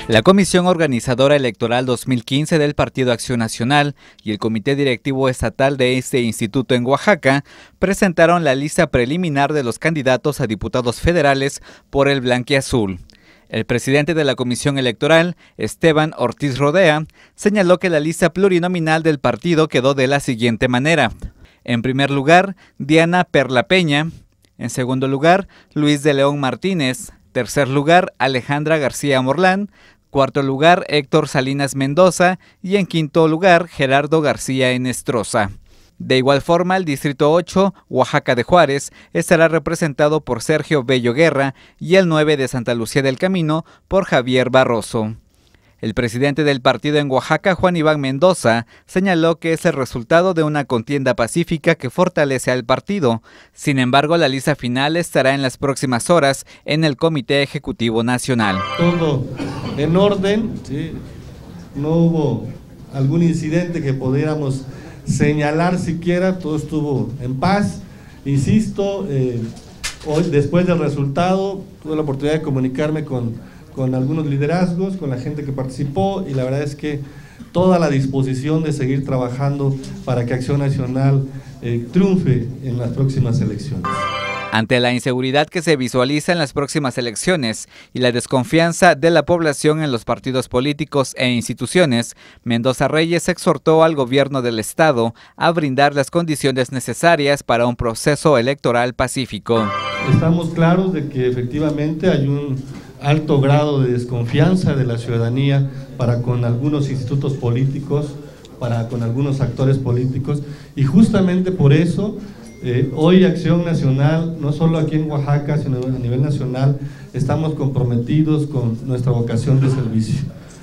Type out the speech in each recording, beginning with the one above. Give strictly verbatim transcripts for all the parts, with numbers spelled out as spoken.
La Comisión Organizadora Electoral dos mil quince del Partido Acción Nacional y el Comité Directivo Estatal de este instituto en Oaxaca presentaron la lista preliminar de los candidatos a diputados federales por el blanquiazul. El presidente de la Comisión Electoral, Esteban Ortiz Rodea, señaló que la lista plurinominal del partido quedó de la siguiente manera. En primer lugar, Diana Perla Peña. En segundo lugar, Luis de León Martínez. Tercer lugar, Alejandra García Morlán. Cuarto lugar, Héctor Salinas Mendoza. Y en quinto lugar, Gerardo García Enestrosa. De igual forma, el Distrito ocho, Oaxaca de Juárez, estará representado por Sergio Bello Guerra y el nueve de Santa Lucía del Camino por Javier Barroso. El presidente del partido en Oaxaca, Juan Iván Mendoza, señaló que es el resultado de una contienda pacífica que fortalece al partido. Sin embargo, la lista final estará en las próximas horas en el Comité Ejecutivo Nacional. Todo en orden, ¿sí? No hubo algún incidente que pudiéramos señalar siquiera, todo estuvo en paz. Insisto, eh, hoy después del resultado tuve la oportunidad de comunicarme con con algunos liderazgos, con la gente que participó, y la verdad es que toda la disposición de seguir trabajando para que Acción Nacional eh, triunfe en las próximas elecciones. Ante la inseguridad que se visualiza en las próximas elecciones y la desconfianza de la población en los partidos políticos e instituciones, Mendoza Reyes exhortó al gobierno del estado a brindar las condiciones necesarias para un proceso electoral pacífico. Estamos claros de que efectivamente hay un alto grado de desconfianza de la ciudadanía para con algunos institutos políticos, para con algunos actores políticos, y justamente por eso eh, hoy Acción Nacional, no solo aquí en Oaxaca, sino a nivel nacional, estamos comprometidos con nuestra vocación de servicio.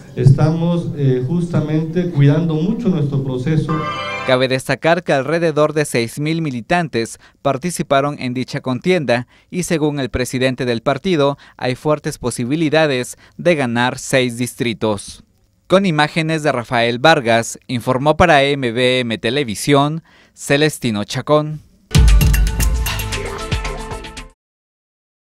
Estamos eh, justamente cuidando mucho nuestro proceso. Cabe destacar que alrededor de seis mil militantes participaron en dicha contienda y según el presidente del partido, hay fuertes posibilidades de ganar seis distritos. Con imágenes de Rafael Vargas, informó para M V M Televisión, Celestino Chacón.